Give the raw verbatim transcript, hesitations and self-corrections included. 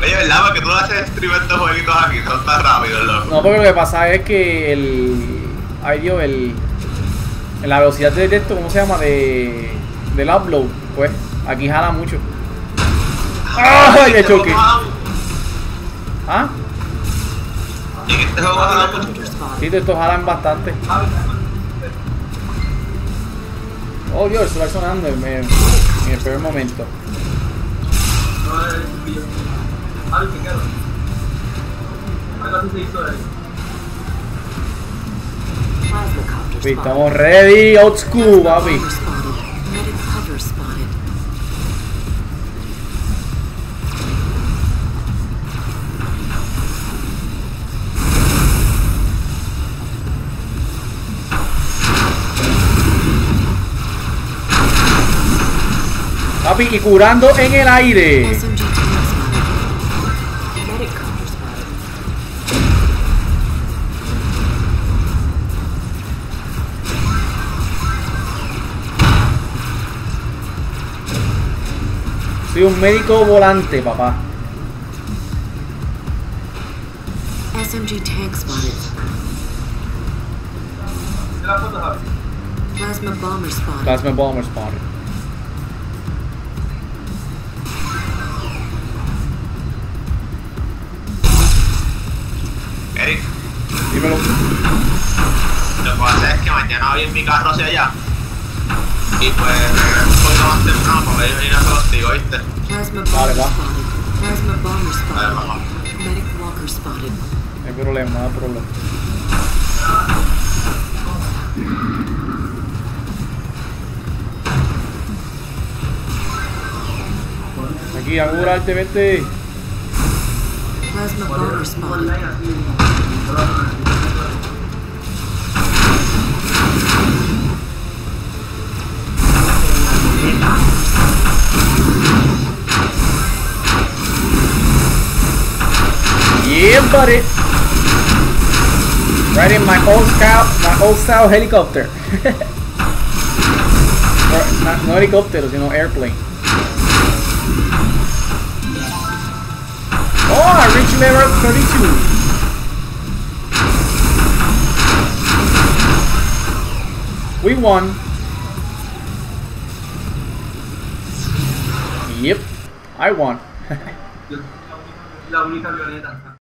Oye, ¿verdad? Porque tú no haces stream estos jueguitos aquí, son tan rápidos, loco. No, porque lo que pasa es que el... Ay, Dios, el... En la velocidad de esto, ¿cómo se llama? De... Del upload, pues, aquí jala mucho. ¡Ay, de choque! ¿Ah? ¿Y en este juego jala mucho? Sí, estos jalan bastante. Oh, Dios, eso va sonando en, en, en el primer momento. Sí, estamos ready, old school, papi. Papi, y curando en el aire. Soy un médico volante, papá. S M G tank spotted. Plasma bomber spotted. Plasma bomber spotted. Eric, Dímelo. lo que voy a hacer es que mañana voy en mi carro hacia allá. Y pues regreso un poquito más temprano para ir a venir a contigo, ¿viste? Plasma Vale, bomber va. spotted. Plasma bomber Vale, spotted. vamos. Medic walker spotted. No hay problema, no hay problema. Aquí, a curarte, vete. Plasma bomber spotted. Yeah, buddy. Right in my old scout, my old style helicopter. Or, no, no helicóptero, sino airplane. Oh, I reached level thirty-two. We won. Yep, I won. La única avioneta.